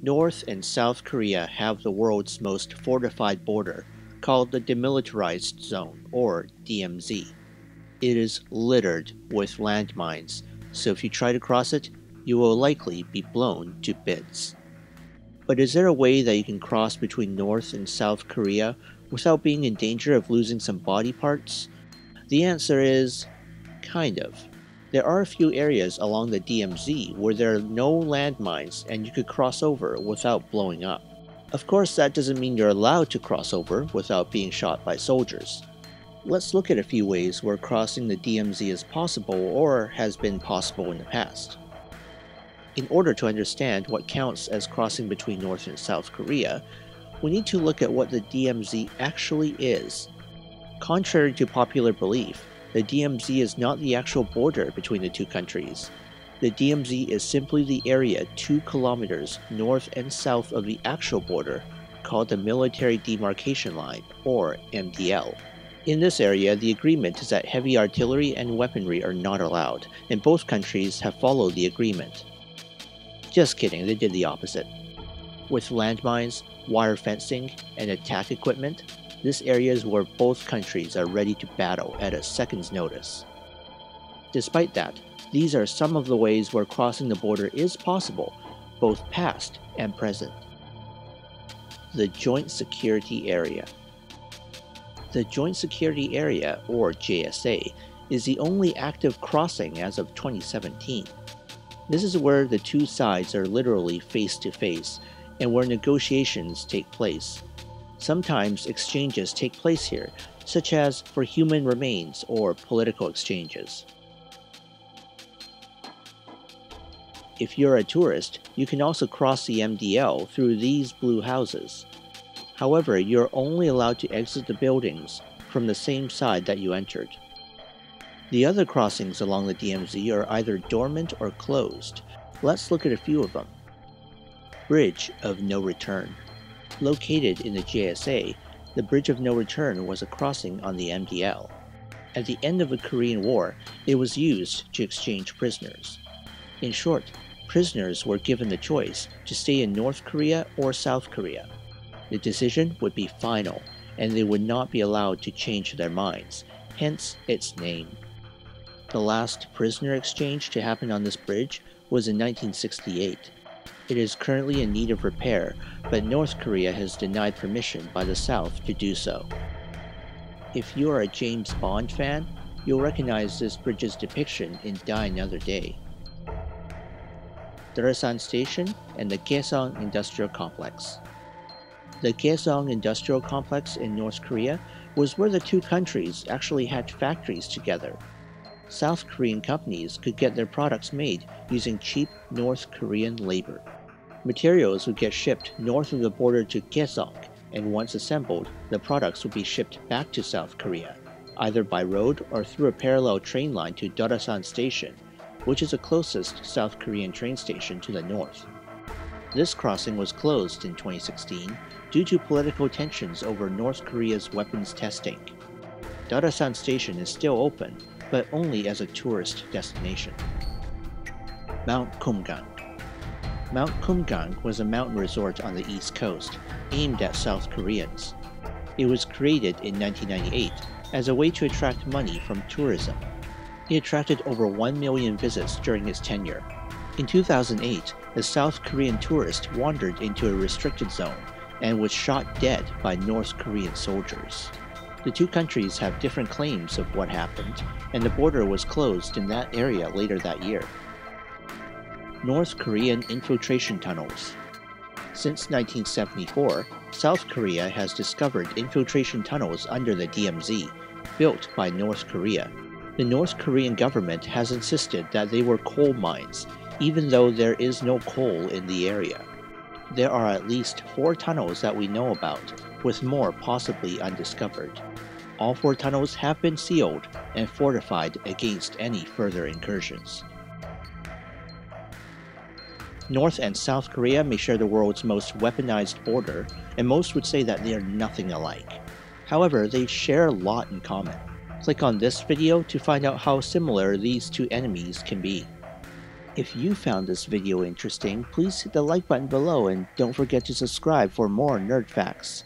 North and South Korea have the world's most fortified border, called the Demilitarized Zone, or DMZ. It is littered with landmines, so if you try to cross it, you will likely be blown to bits. But is there a way that you can cross between North and South Korea without being in danger of losing some body parts? The answer is, kind of. There are a few areas along the DMZ where there are no landmines and you could cross over without blowing up. Of course, that doesn't mean you're allowed to cross over without being shot by soldiers. Let's look at a few ways where crossing the DMZ is possible or has been possible in the past. In order to understand what counts as crossing between North and South Korea, we need to look at what the DMZ actually is. Contrary to popular belief, the DMZ is not the actual border between the two countries. The DMZ is simply the area 2 kilometers north and south of the actual border, called the Military Demarcation Line, or MDL. In this area, the agreement is that heavy artillery and weaponry are not allowed, and both countries have followed the agreement. Just kidding, they did the opposite. With landmines, wire fencing, and attack equipment, this area is where both countries are ready to battle at a second's notice. Despite that, these are some of the ways where crossing the border is possible, both past and present. The Joint Security Area. The Joint Security Area, or JSA, is the only active crossing as of 2017. This is where the two sides are literally face to face, and where negotiations take place. Sometimes exchanges take place here, such as for human remains or political exchanges. If you're a tourist, you can also cross the MDL through these blue houses. However, you're only allowed to exit the buildings from the same side that you entered. The other crossings along the DMZ are either dormant or closed. Let's look at a few of them. Bridge of No Return. Located in the JSA, the Bridge of No Return was a crossing on the MDL. At the end of the Korean War, it was used to exchange prisoners. In short, prisoners were given the choice to stay in North Korea or South Korea. The decision would be final, and they would not be allowed to change their minds, hence its name. The last prisoner exchange to happen on this bridge was in 1968. It is currently in need of repair, but North Korea has denied permission by the South to do so. If you are a James Bond fan, you'll recognize this bridge's depiction in Die Another Day. Daresan Station and the Kaesong Industrial Complex. The Kaesong Industrial Complex in North Korea was where the two countries actually had factories together. South Korean companies could get their products made using cheap North Korean labor. Materials would get shipped north of the border to Kaesong, and once assembled, the products would be shipped back to South Korea, either by road or through a parallel train line to Daresan Station, which is the closest South Korean train station to the north. This crossing was closed in 2016 due to political tensions over North Korea's weapons testing. Daresan Station is still open, but only as a tourist destination. Mount Kumgang. Mount Kumgang was a mountain resort on the east coast, aimed at South Koreans. It was created in 1998 as a way to attract money from tourism. It attracted over 1 million visits during its tenure. In 2008, a South Korean tourist wandered into a restricted zone and was shot dead by North Korean soldiers. The two countries have different claims of what happened, and the border was closed in that area later that year. North Korean infiltration tunnels. Since 1974, South Korea has discovered infiltration tunnels under the DMZ, built by North Korea. The North Korean government has insisted that they were coal mines, even though there is no coal in the area. There are at least 4 tunnels that we know about, with more possibly undiscovered. All 4 tunnels have been sealed and fortified against any further incursions. North and South Korea may share the world's most weaponized border, and most would say that they are nothing alike. However, they share a lot in common. Click on this video to find out how similar these two enemies can be. If you found this video interesting, please hit the like button below and don't forget to subscribe for more nerd facts.